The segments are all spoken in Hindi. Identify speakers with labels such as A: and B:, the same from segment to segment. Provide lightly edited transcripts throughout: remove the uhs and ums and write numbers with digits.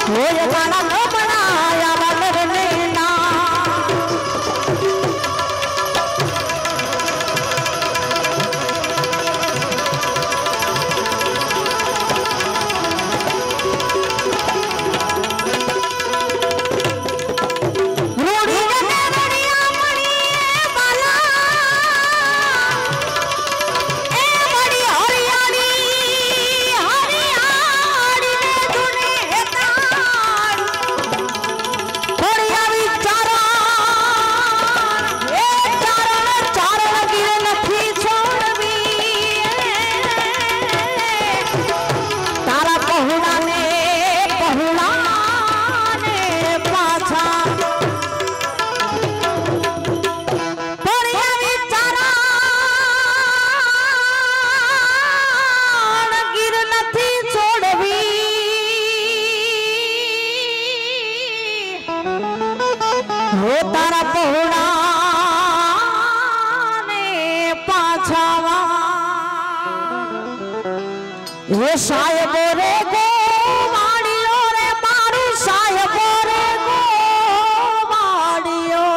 A: ये साहेबो रे गो माड़ियो रे मारू साहेबो रे गो माड़ियो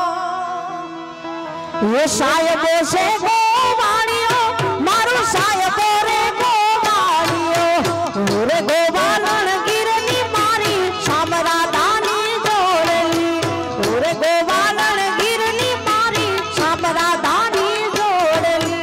A: ये साहेबो से गो माड़ियो मारू साहेबो रे गो माड़ियो रे गो बालन गिरनी मारी सामरा दानी जोड़ली रे गो बालन गिरनी मारी सामरा दानी जोड़ली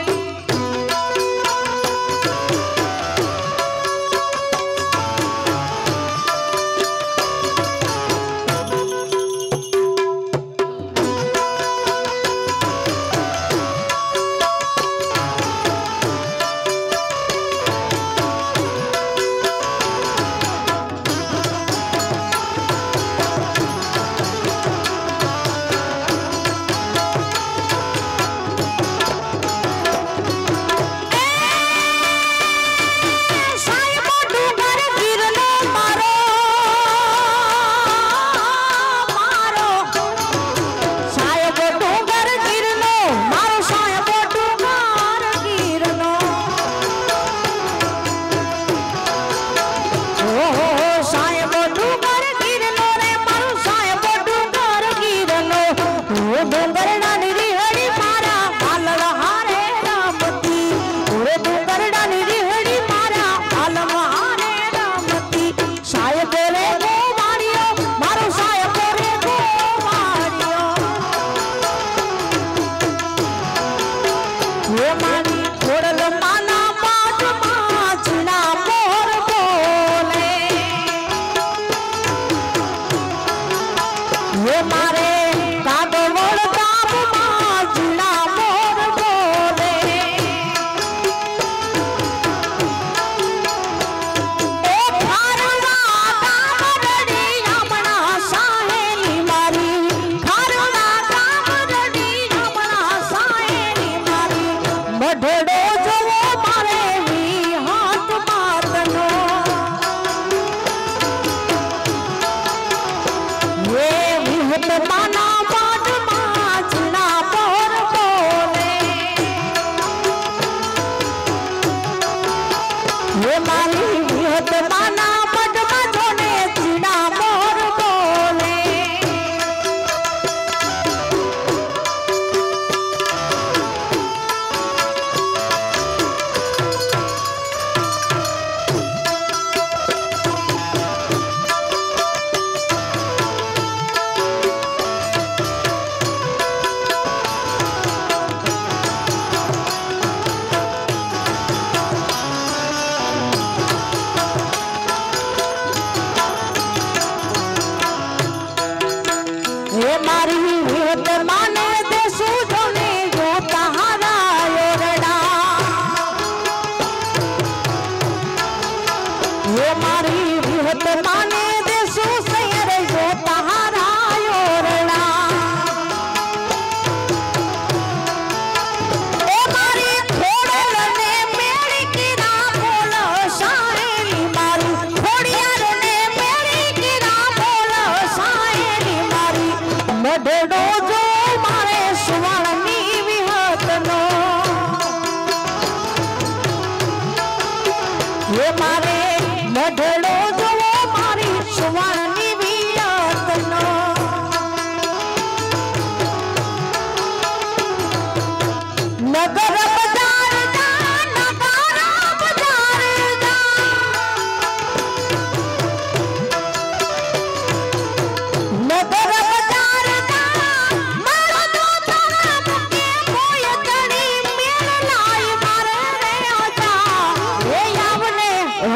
A: ये मारे मढड़ो जो मारी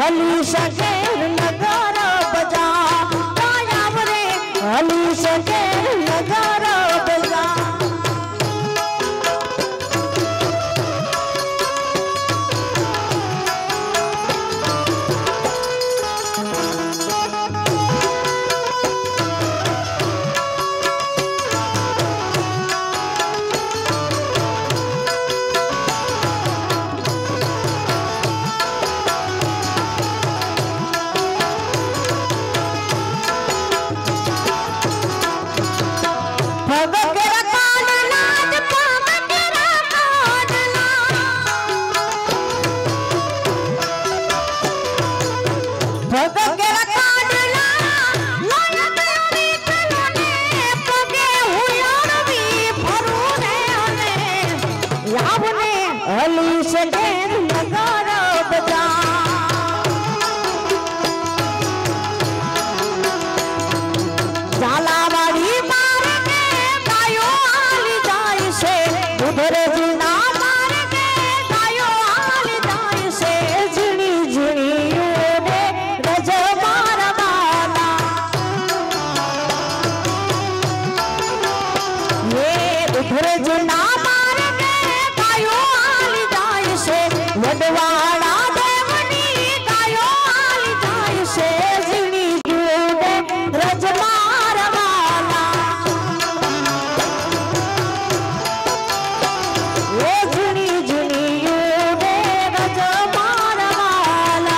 A: हली सके नगर बजा कायाव रे हली सके नगर बजा हली सके नगर बजा झालावाड़ी मार के गायो आली जाय से उधर जीना मार के गायो आली जाय से झिणी झिणी रे रज मारवाला ये उधर जीना मार के गायो आली जाय से वडवाड़ा देवनी गायो आली जाय से झिणी झिणी रज मारवाला ये झिणी झिणी रे रज मारवाला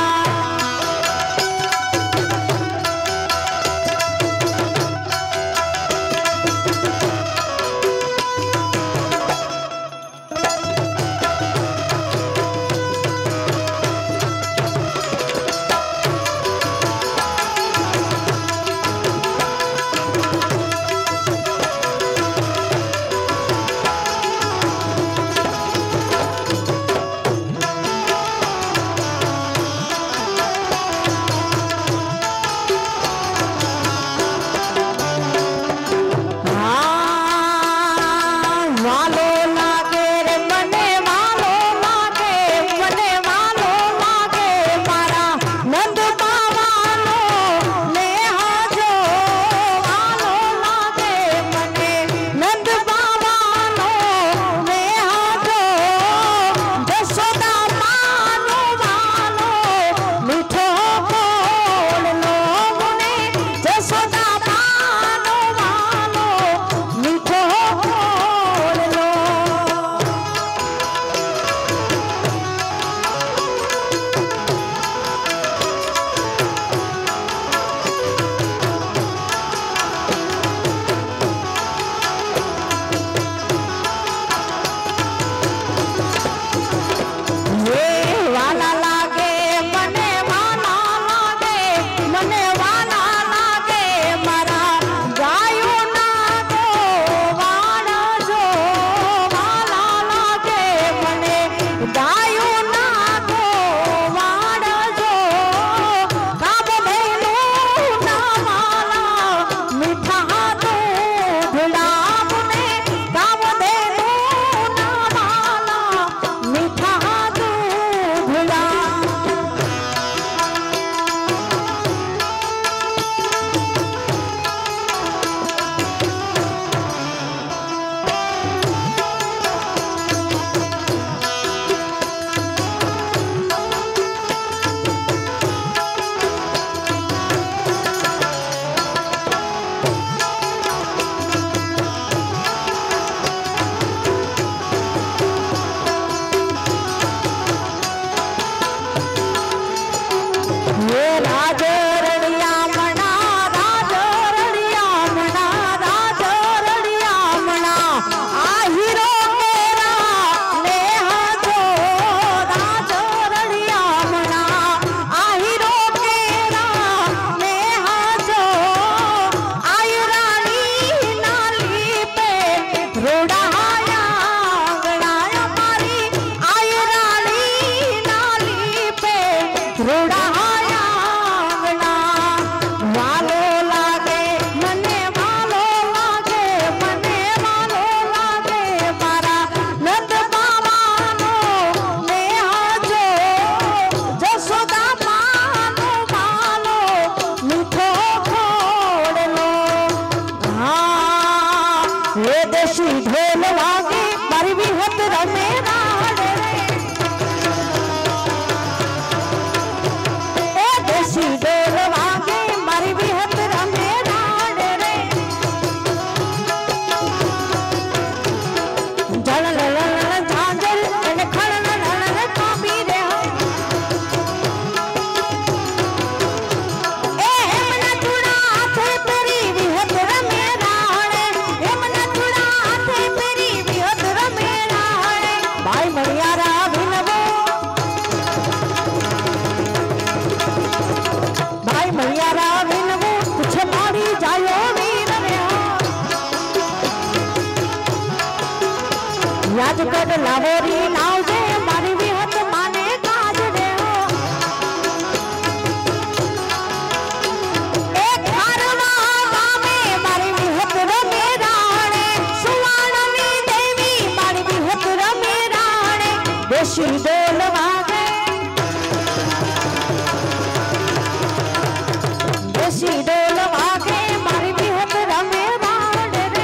A: रूड़ा बेसी डोल वागे मारी विहत रमे राण रे जल लल झांझर अन खड़ लल काबी रे ए मना चूड़ा हाथे पेरी विहत रमे राण ए मना चूड़ा हाथे पेरी विहत रमे राण भाई मणियारा विनवो भाई मणियारा विनवो कुछ मारी जायो वीर रे याद कर लावोरी लाव दे मारी विहत माने काज रे एक हरवा गामे मारी विहत रमे राणे सुवाणनी देवी मारी विहत रमे राणे बेसी डोल वागे बेसी डोल वागे मारी विहत रमे राण रे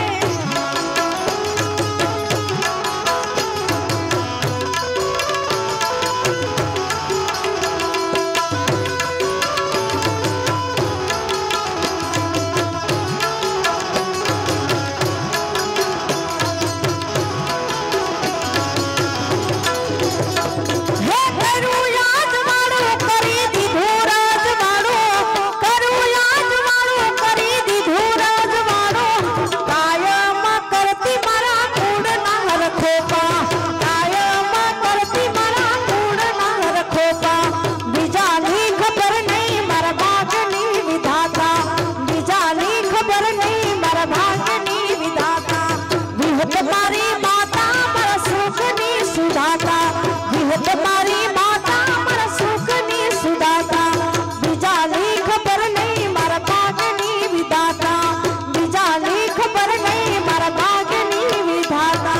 A: हे करू याद वाड़ो करी दीधो राज वाड़ो करू याद वाड़ो करी दीधो राज वाड़ो कायम करती मारा कूड़ ना रखो पा कायम करती मारा कूड़ ना रखो पा बीजानी खबर नहीं मारा भागनी विधाता बीजानी खबर नहीं मारा भागनी विधाता विहत मारी माता मारा सुखनी सुधाता विहत मारी माता मारा सुखनी सुधाता बीजानी खबर नहीं मारा भागनी विधाता बीजानी खबर नहीं मारा भागनी विधाता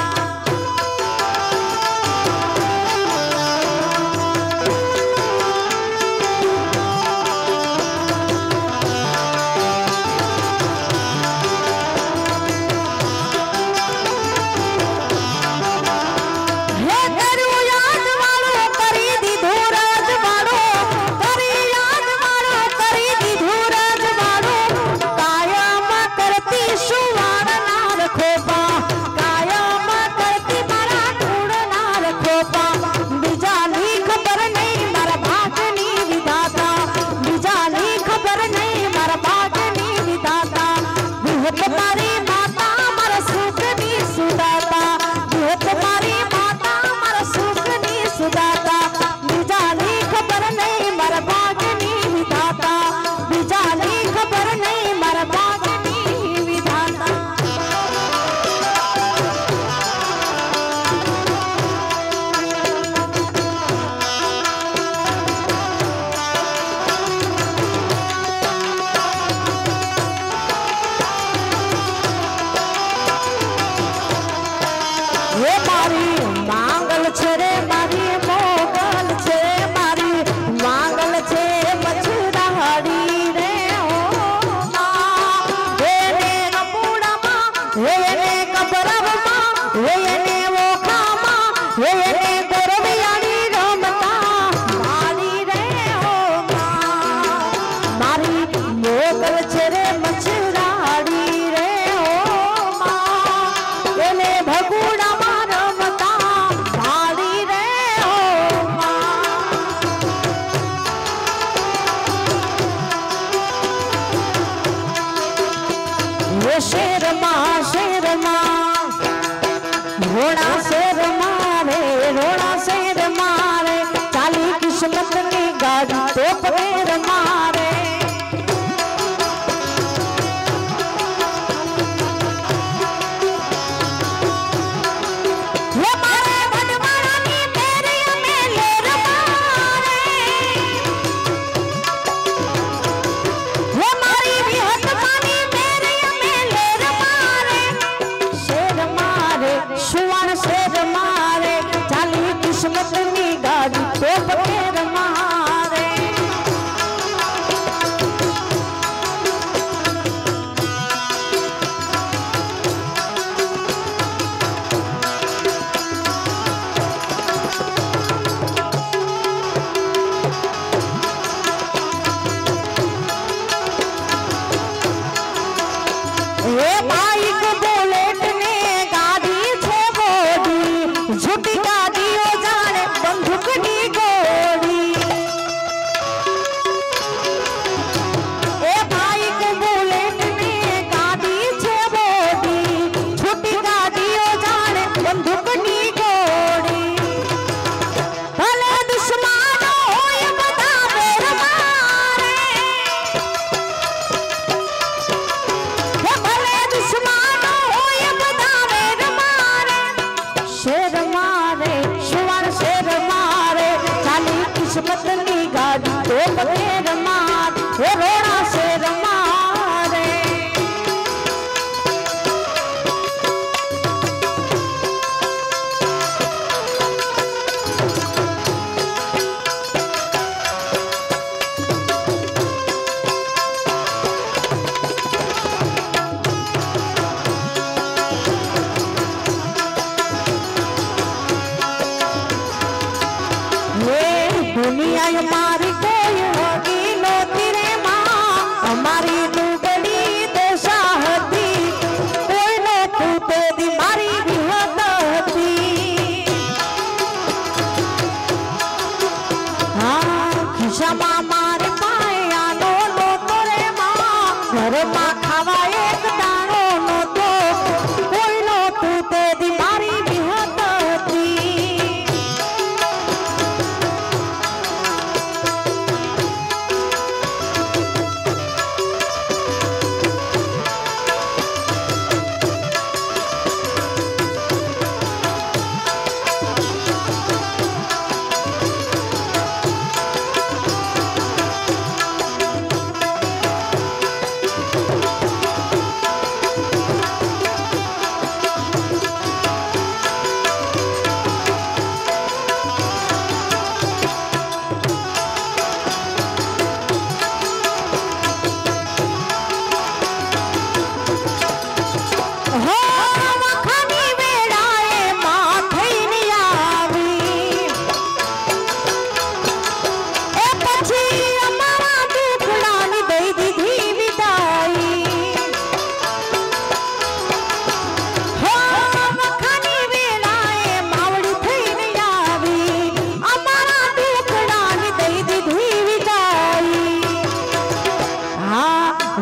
A: हे करू याद वाड़ो करी दीधो राज वाड़ो करी याद वाड़ो करी दीधो राज वाड़ो कायम करती सुवाण ना रखो पा कायम करती मारा कूड़ ना रखो पा बीजानी खबर नहीं मारा भागनी विधाता बीजानी खबर नहीं मारा भागनी विधाता विहत मारी माता मारा सुखनी सुदाता विहत मारी माता मारा सुखनी सुदाता बीजानी खबर नहीं मारा भागनी विधाता बीजानी खबर नहीं मारा भागनी विधाता हे मारी मांगल छे रे मारी मोगल छे मारी मांगल छे मछुराड़ी रे ओ मां हेने कपूड़ा मां हेने कबरब मां हेने ओखा मां हेने गोरवियाड़ी रमता मारी रे ओ मां मारी मोगल छे रे मछुराड़ी रे ओ मां हेने भगुड़ा मां रमता मारी रे ओ मां वो शेर मां रोड़ा शेर मारे चाली किस्मत की गाड़ी तो पेर मारे ये मारे भटवानी तेरे में लेर मारे ये मारी विहत पानी तेरे में लेर मारे शेर मारे सुवर्ण शेर मारे चाली किस्मत की गाड़ी तो पेर मारे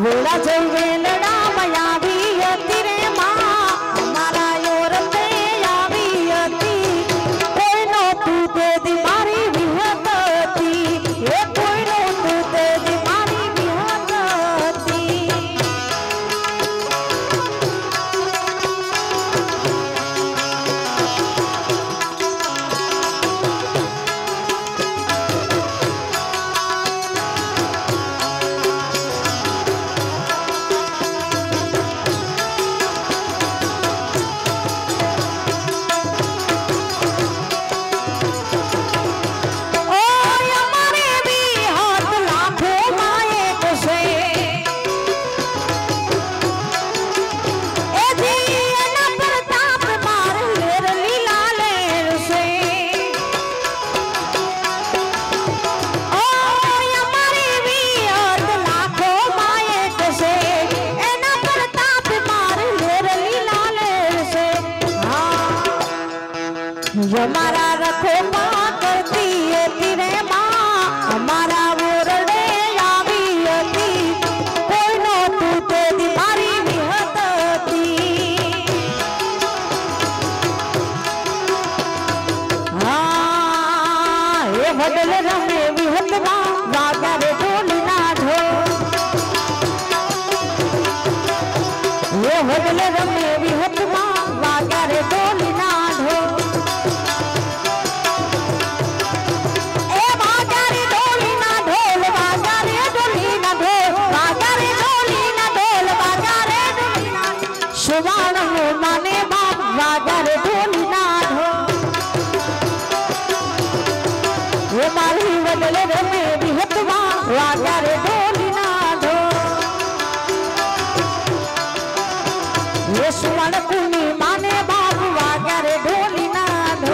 A: वेला जइवे लड़ा मयावी तेरे माँ हमारा योरते आवी अती कोई नो तू दे दी मारी विहतती ये कोई नो तू दे दी मारी विहतती हमारा रखो माँ करती है तेरे माँ हमारा वोरड़े आवी अती कोई नो तू ते दी मारी विहतती हाँ ये वडल रमे विहतमा वागा रे ढोली ना ढो ये वडल रमे विहतमा वागा रे ढोली ना ढो माने बाप वागर ढोली ना ढो ये मारी बदल रमे विहतवा वागर ढोली ना ढो ये सुमन कुनी माने बाप वागर ढोली ना ढो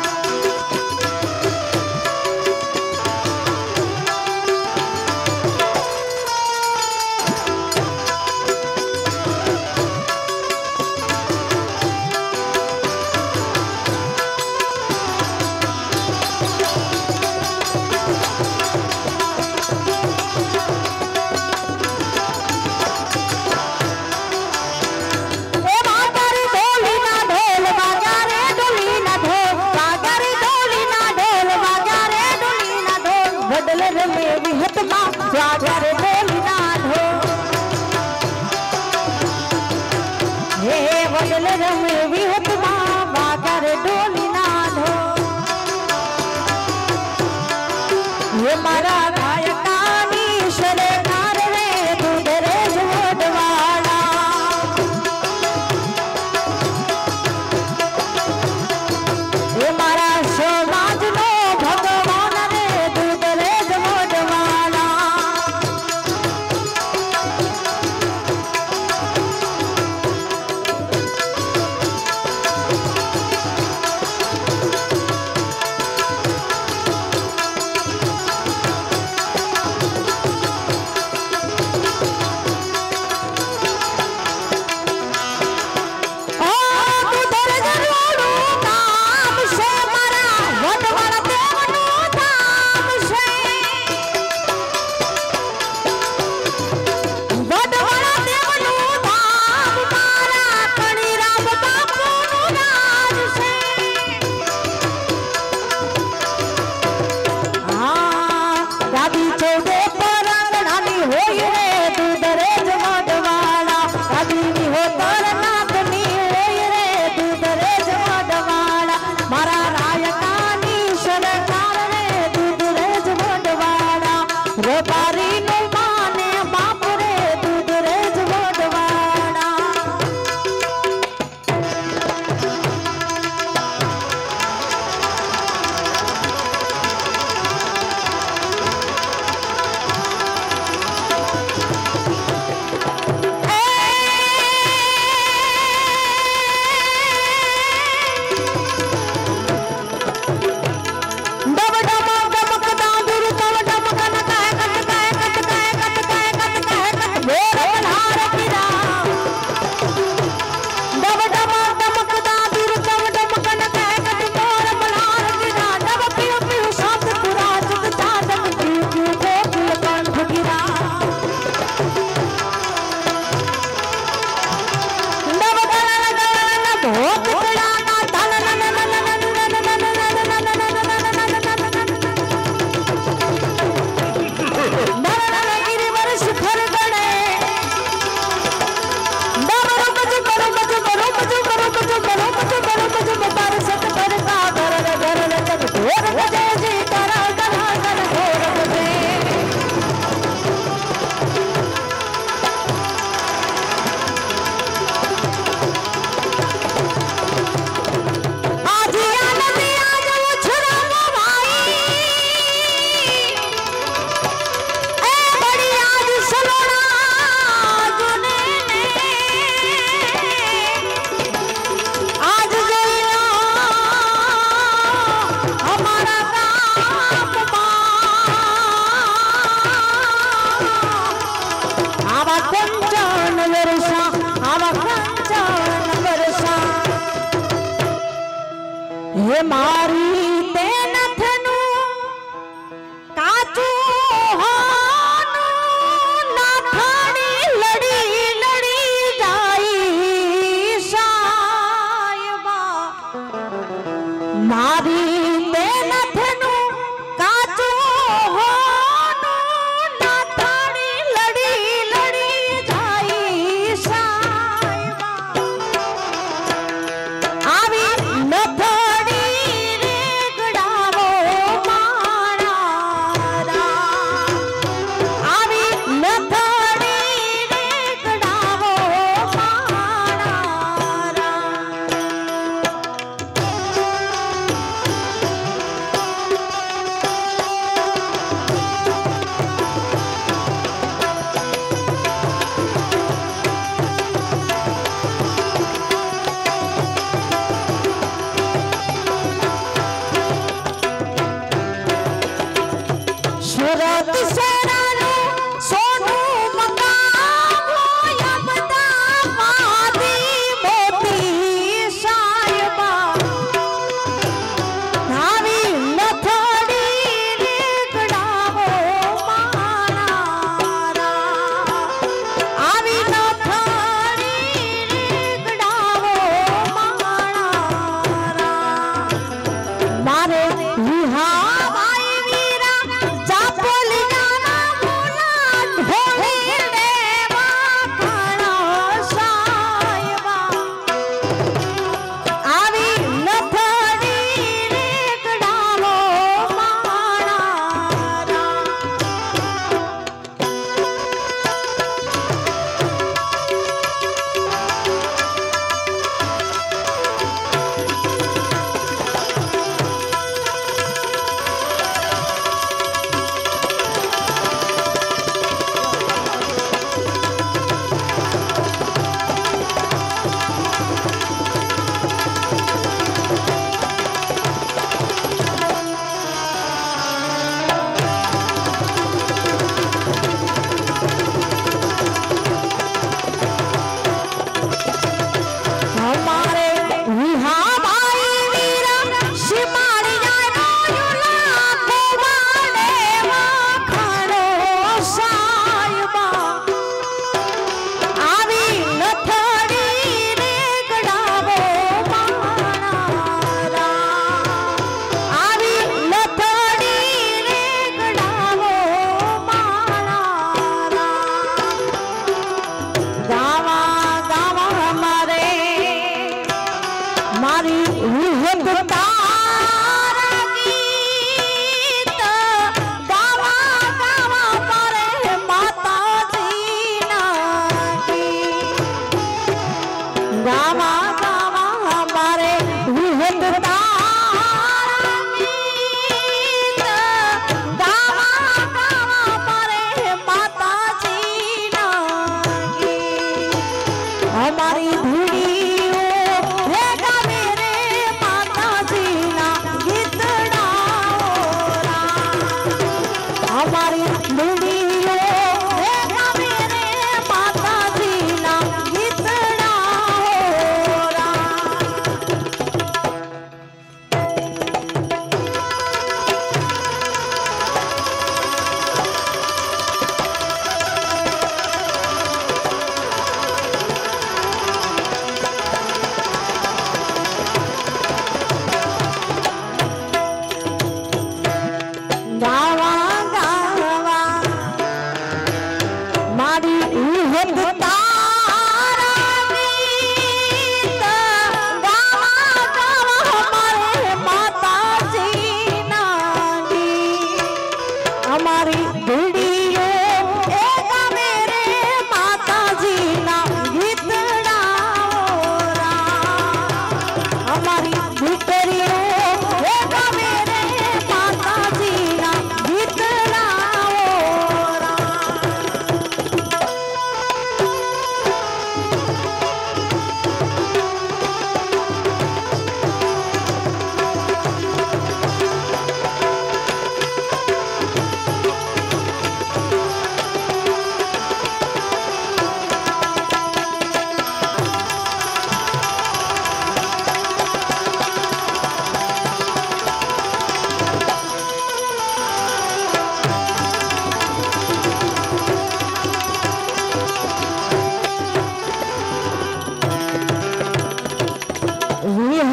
A: वागर ढोली ना ढो हे वडल रमे विहतमा वागर ढोली ना ढो ये मारा गायकानी शरणार रे दूध रे जोडवाड़ा ये मारा समाज नो भगवान रे दूध रे जोडवाड़ा मारी ते नथनु काचू हानु नाथाड़ी लड़ी लड़ी जाई सायबा मारी ते नथनु काचू हानु नाथाड़ी लड़ी लड़ी जाई सायबा आवी नथड़ी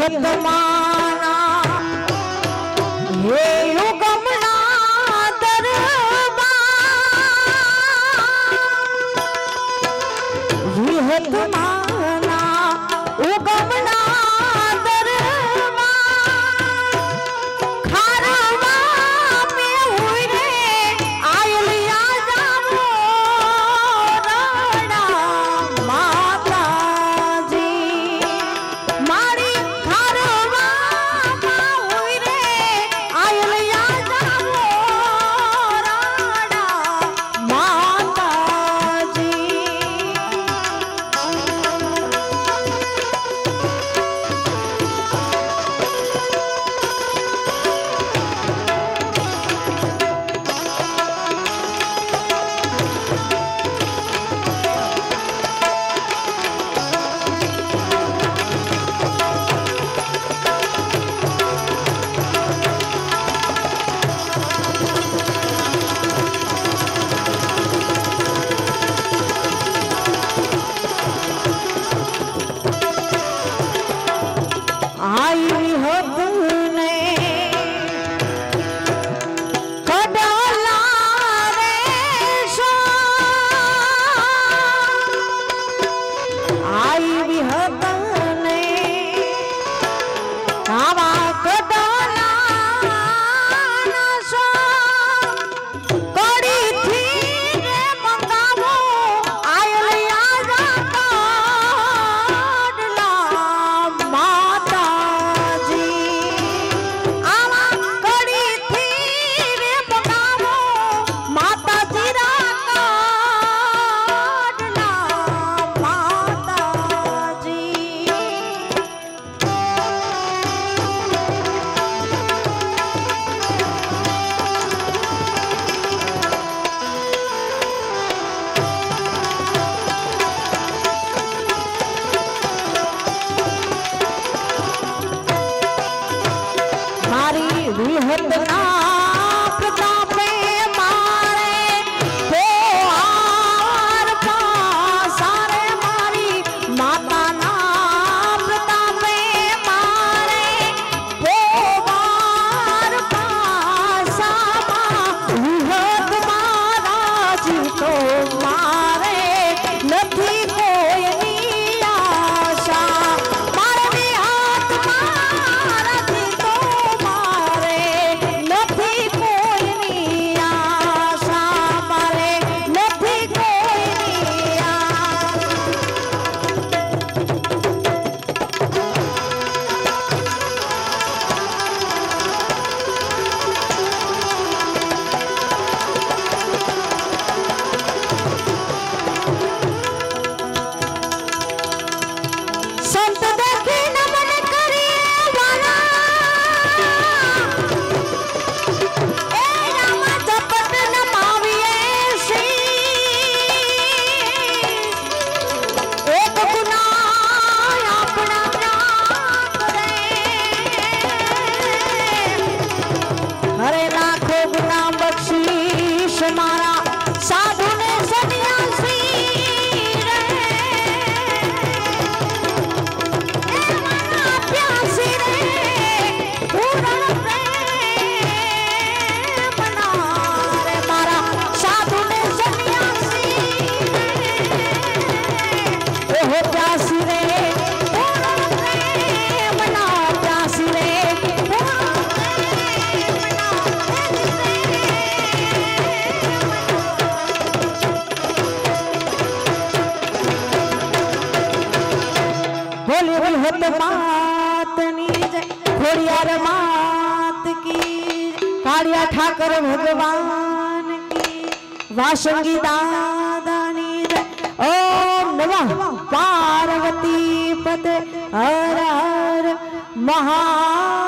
A: विहत माना हे युगमना दरबार विहत माना उगमना
B: कालिया ठाकर भगवान की वासंगी दादानी जय। ओम नमः पार्वती पते हर हर महा